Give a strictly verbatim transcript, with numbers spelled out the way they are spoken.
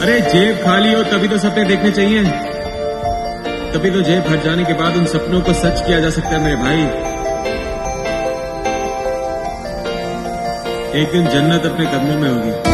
अरे जेब खाली हो तभी तो सपने देखने चाहिए, तभी तो जेब भर जाने के बाद उन सपनों को सच किया जा सकता है मेरे भाई। एक दिन जन्नत अपने कदमों में होगी।